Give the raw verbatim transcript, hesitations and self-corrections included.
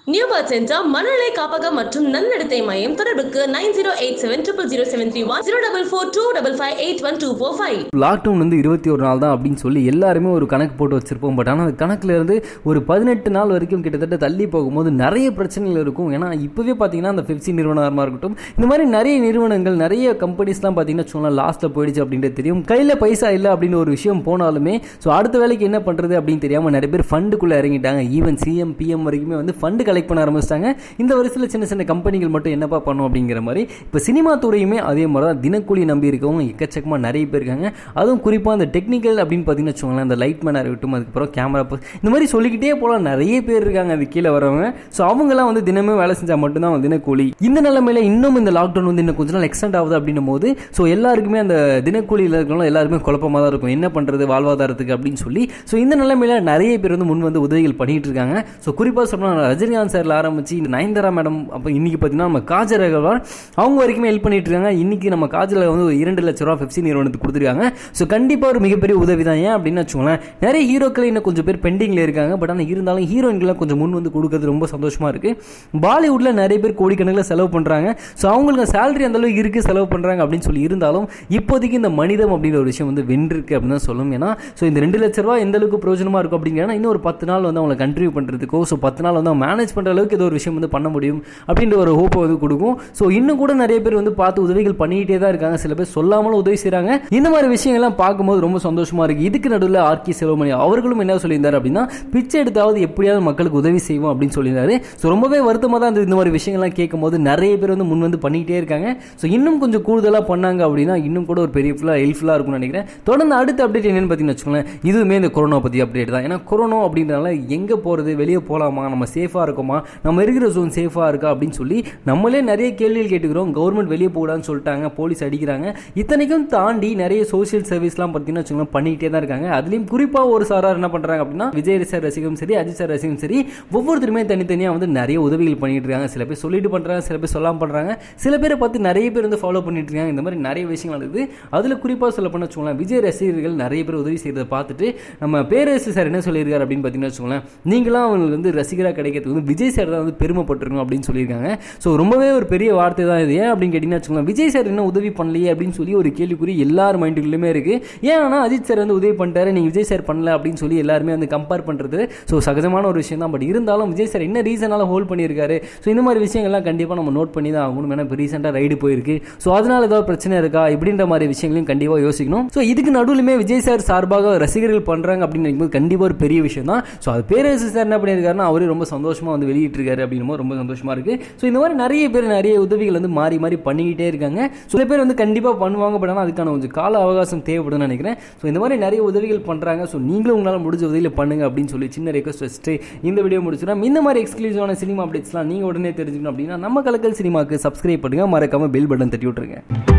New birth centre மனநிலை காப்பகம் மற்றும் நன்னடத்தை மையம் தொடர்புக்கு nine zero eight seven triple zero seven three one zero double four two double five eight one two four five. Lockdown வந்து இருபத்தி ஒரு நாள் தான் அப்படின்னு சொல்லி எல்லாருமே ஒரு கணக்கு போட்டு வச்சிருப்போம். பட் ஆனால் அந்த கணக்குல இருந்து ஒரு பதினெட்டு நாள் வரைக்கும் கிட்டத்தட்ட தள்ளி போகும்போது நிறைய பிரச்சனைகள் இருக்கும். ஏன்னா இப்பவே பார்த்தீங்கன்னா அந்த பெப்சி நிறுவனமாக இருக்கட்டும், இந்த மாதிரி நிறைய நிறுவனங்கள் நிறைய கம்பெனிஸ்லாம் பார்த்தீங்கன்னா சொல்லலாம் லாஸ்ட்டில் போயிடுச்சு அப்படின்றது தெரியும். கையில் பைசா இல்லை அப்படின்னு ஒரு விஷயம் போனாலுமே ஸோ அடுத்த வேலைக்கு என்ன பண்ணுறது அப்படின்னு தெரியாமல் நிறைய பேர் ஃபண்டுக்குள்ளே இறங்கிட்டாங்க. ஈவன் சிஎம் பிஎம் வரைக்குமே வந்து ஃபண்டு கலெக்ட் பண்ண ஆரம்பிச்சிட்டாங்க. இந்த வருஷத்தில் சின்ன சின்ன கம்பெனிகள் மட்டும் என்னப்பா பண்ணும் அப்படிங்கிற மாதிரி இப்போ சினிமா துறையுமே அதே மாதிரி தான் தினக்கூலி நம்பி இருக்கவங்க எக்கச்சக்கமாக நிறைய பேர் இருக்காங்க. அதுவும் குறிப்பாக அந்த டெக்னிக்கல் அப்படின்னு பார்த்தீங்கன்னா வச்சுக்கோங்களேன், அந்த லைட் மேனாக இருக்கட்டும், அதுக்கப்புறம் கேமரா இந்த மாதிரி சொல்லிக்கிட்டே போகலாம், நிறைய பேர் இருக்காங்க அது கீழே வரவங்க. ஸோ அவங்களாம் வந்து தினமே வேலை செஞ்சால் மட்டும்தான் தினக்கூலி. இந்த நிலைமையில இன்னும் இந்த லாக்டவுன் வந்து இன்னும் கொஞ்ச நாள் எக்ஸ்டெண்ட் ஆகுது அப்படின்னும் போது ஸோ எல்லாருக்குமே அந்த தினக்கூலியில் இருக்கிறவங்க எல்லாருமே குழப்பமாக தான் இருக்கும், என்ன பண்ணுறது வாழ்வாதாரத்துக்கு அப்படின்னு சொல்லி. ஸோ இந்த நிலைமையில நிறைய பேர் வந்து முன் வந்து உதவிகள் பண்ணிட்டு இருக்காங்க. ஸோ குறிப்பாக சொல்லணும், ரஜினிகாந்த் சார்ல ஆரம்பிச்சு நயன்தாரா மேடம், அப்போ இன்னைக்கு பார்த்தீங்கன்னா நம்ம காஜல் அகர்வால் அவங்க வரைக்குமே ஹெல்ப் பண்ணிட்டு இருக்காங்க. இன்னைக்கு நம்ம காஜல் வந்து ஒரு இரண்டு லட்ச ரூபா பெப்சி நிறுவனத்துக்கு கொடுத்துருக்காங்க. ஸோ கண்டிப்பாக ஒரு மிகப்பெரிய உதவி தான். ஏன் அப்படின்னு வச்சுக்கோங்களேன், நிறைய ஹீரோக்கள் இன்னும் கொஞ்சம் பேர் பெண்டிங்ல இருக்காங்க. பட் ஆனால் இருந்தாலும் ஹீரோயின்கெல்லாம் கொஞ்சம் முன் வந்து கொடுக்கறது ரொம்ப சந்தோஷமா இருக்கு. பாலிவுட்ல நிறைய பேர் கோடிக்கணக்கில் செலவு பண்றாங்க. ஸோ அவங்களுக்கு சேலரி அந்த அளவுக்கு இருக்கு, செலவு பண்றாங்க அப்படின்னு சொல்லி இருந்தாலும் இப்போதைக்கு இந்த மனிதம் அப்படிங்கிற ஒரு விஷயம் வந்து வென்றிருக்கு அப்படின்னு தான் சொல்லணும். ஏன்னா ஸோ இந்த ரெண்டு லட்ச ரூபா எந்த அளவுக்கு பிரயோஜனமா இருக்கும் அப்படிங்கிறனா இன்னும் ஒரு பத்து நாள் வந்து அவங்களை கண்ட்ரிபியூ பண்றதுக்கோ, ஸோ பத்து நாள் வந்து மேனேஜ் பண்ற அளவுக்கு ஏதோ ஒரு விஷயம் வந்து பண்ண முடியும் அப்படின்ற ஒரு ஹோப்பை வந்து கொடுக்கும். ஸோ இன்னும் கூட நிறைய பேர் வந்து பார்த்து உதவிகள் பண்ணிக்கிட்டே தான் இருக்காங்க. சில பேர் சொல்லாமலும் உதவி செய்யறாங்க. இந்த மாதிரி விஷயங்கள்லாம் பார்க்கும்போது ரொம்ப சந்தோஷமா இருக்கு. இதுக்கு நடுவில் ஆர்கே செல்வமணி அவர்களும் என்ன சொல்லியிருந்தாரு அப்படின்னா, பிச்சை எடுத்தாவது எப்படியாவது மக்களுக்கு உதவி செய்வோம் அப்படின்னு சொல்லியிருந்தாரு. ஸோ ரொம்பவே வருத்தமாக தான் இந்த மாதிரி விஷயங்கள்லாம் கேட்கும் போது நிறைய பேர் வந்து முன் வந்து பண்ணிக்கிட்டே இருக்காங்க. ஸோ இன்னும் கொஞ்சம் கூடுதலாக பண்ணாங்க அப்படின்னா இன்னும் கூட ஒரு பெரிய ஹெல்ப்ஃபுல்லாக இருக்கும்னு நினைக்கிறேன். தொடர்ந்து அடுத்த அப்டேட் என்னன்னு பார்த்தீங்கன்னு வச்சுக்கோங்களேன், இதுவுமே இந்த கொரோனா பற்றி அப்டேட் தான். ஏன்னா கொரோனா அப்படின்றனால எங்கே போகிறது, வெளியே போகலாமா, நம்ம சேஃபாக இருக்கோமா, நம்ம இருக்கிற ஜோன் சேஃபாக இருக்கா அப்படின்னு சொல்லி நம்மளே நிறைய கேள்விகள் கேட்டுக்கிறோம். கவர்மெண்ட் வெளியே போகலான்னு சொல்லிட்டாங்க, போலீஸ் அடிக்கிறாங்க. இத்தனைக்கும் தாண்டி நிறைய சோசியல் சர்வீஸ்லாம் பார்த்தீங்கன்னா வச்சுக்கோங்களேன் பண்ணிக்கிட்டே தான் இருக்காங்க. அதுலேயும் குறிப்பாக ஒரு சாரார் என்ன பண்ணுறாங்க அப்படின்னா, விஜய் சார் ரசிகரும் சரி, அஜித் சார் ரசிகரும் சரி, ஒவ்வொருத்தருமே தனித்தனியாக வந்து நிறைய உதவிகள் பண்ணிட்டு இருக்காங்க. சில பேர் சொல்லிட்டு பண்ணுறாங்க, சில பேர் சொல்லாமல் பண்ணுறாங்க, சில பேரை பார்த்து நிறைய பேர் வந்து ஃபாலோ பண்ணிட்டு இருக்காங்க. இந்த மாதிரி நிறைய விஷயங்கள் இருக்குது. அதில் குறிப்பாக சொல்ல பண்ண வச்சுக்கோங்களேன், விஜய் ரசிகர்கள் நிறைய பேர் உதவி செய்யறதை பார்த்துட்டு நம்ம பேரரசு சார் என்ன சொல்லியிருக்காரு அப்படின்னு பார்த்தீங்கன்னா வச்சுக்கோங்களேன், நீங்களாம் அவங்களுக்கு வந்து ரசிகராக கிடைக்கிறதுக்கு வந்து விஜய் சார் தான் வந்து பெருமைப்பட்டிருக்கணும் அப்படின்னு சொல்லியிருக்காங்க. ஸோ ரொம்பவே ஒரு பெரிய வார்த்தை தான் இது. ஏன் அப்படின்னு கேட்டீங்கன்னா வச்சுக்கோங்களேன், விஜய் சார் என்ன உதவி பண்ணலையே அப்படின்னு சொல்லி ஒரு கேள்விக்குறி எல்லார் மைண்டுக்குள்ளுமே இருக்கு. ஏன்னா அஜித் சார் வந்து உதவி பண்ணிட்டாரு, நீங்க விஜய் சார் பண்ணல அப்படின்னு சொல்லி எல்லாருமே வந்து கம்பேர் பண்றது ஸோ சகஜமான ஒரு விஷயம் தான். பட் இருந்தாலும் விஜய் சார் என்ன ரீசனால ஹோல்ட் பண்ணியிருக்காரு, ஸோ இந்த மாதிரி விஷயங்கள்லாம் கண்டிப்பாக நம்ம நோட் பண்ணி தான் ஆகணும். ஏன்னா இப்போ ரீசெண்டாக ரைடு போயிருக்கு, ஸோ அதனால ஏதாவது பிரச்சனை இருக்கா இப்படின்ற மாதிரி விஷயங்களையும் கண்டிப்பாக யோசிக்கணும். ஸோ இதுக்கு நடுவிலுமே விஜய் சார் சார்பாக ரசிகர்கள் பண்றாங்க அப்படின்னு நினைக்கும்போது கண்டிப்பாக ஒரு பெரிய விஷயம் தான். ஸோ அது பேரரசு சார் என்ன பண்ணியிருக்காருன்னா, அவரே ரொம்ப சந்தோஷமா வந்து வெளியிட்டு இருக்காரு அப்படின்னு ரொம்ப சந்தோஷமா இருக்கு. ஸோ இந்த மாதிரி நிறைய பேர் நிறைய உதவிகள் வந்து மாறி மாறி பண்ணிக்கிட்டே இருக்காங்க. சில பேர் வந்து கண்டிப்பாக பண்ணுவாங்க, பட் ஆனால் அதுக்கான கொஞ்சம் கால அவகாசம் தேவைப்படும் நினைக்கிறேன். ஸோ இந்த மாதிரி நிறைய உதவிகள் பண்றாங்க. ஸோ நீங்களும் உங்களால் முடிஞ்ச உதவியில் பண்ணுங்க அப்படின்னு சொல்லி சின்ன ரெக்வஸ்ட் வச்சுட்டு இந்த வீடியோ முடிச்சுக்கிறோம். இந்த மாதிரி எக்ஸ்க்ளூசிவான சினிமா அப்டேட்ஸ்லாம் நீங்க உடனே தெரிஞ்சுக்கணும் அப்படின்னா நம்ம கலக்கல் சினிமாக்கு சப்ஸ்கிரைப் பண்ணுங்க, மறக்காம பெல் பட்டன் தட்டி விட்டுருங்க.